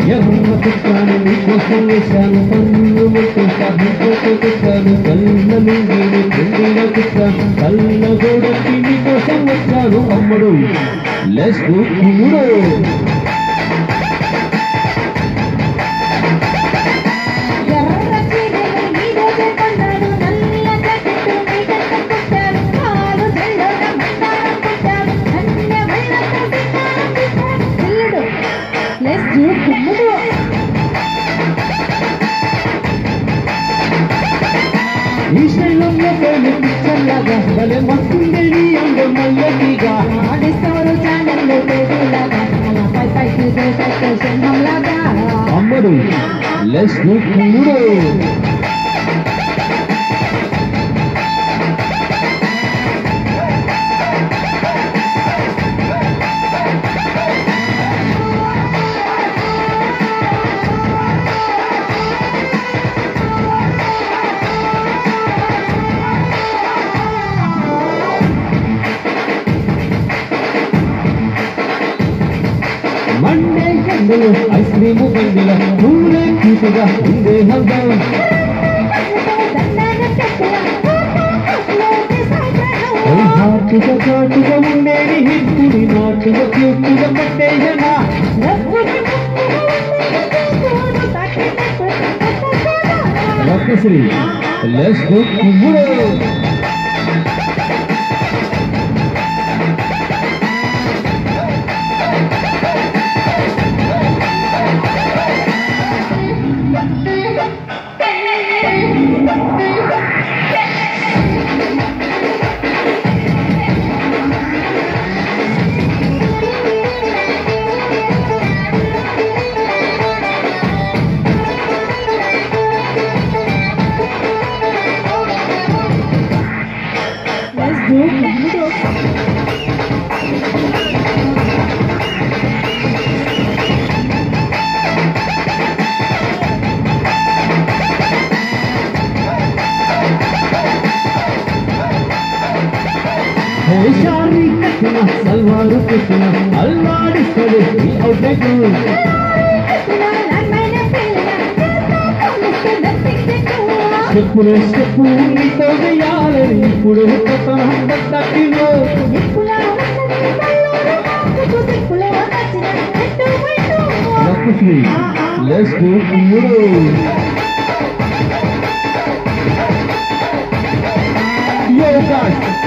ఎర్ర కుట్టాను నీకోసం వేశాను పన్ను ముట్టు కుట్టాను కళ్ళ నుండి పెళ్ళిన కుట్టాను కళ్ళ గోడకి నీకోసం వచ్చాను అమ్మడు లెట్స్ డూ కుమ్ముడు ఈ శైలంలో పేరు పిచ్చర్లాగా భలే మస్తుండే నీ అందం మల్లెటిగా ఆడిస్తారు ఛానల్లో పేరులాగా అలా పై పైకి సింహంలాగా అమ్మడు లెట్స్ డూ కుమ్ముడు మండే ఎండలో ఐస్ క్రీము బండిల పూలే క్యూటుగా ఉండే హంగం హాటుగా చాటుగా ఉండేది హిట్టుని నాటుగా క్యూటుగా పట్టేయనా రత్నశ్రీ లెట్స్ డూ కుమ్ముడు హోషారి కట్టిన సల్వారు కట్టిన అల్లాడిస్తాడు ఈ ఔటకు చెప్పులే చెప్పు నీతో వేయాలని ఇప్పుడు తట్టిలో లెట్స్ డూ కుమ్ముడు Yo guys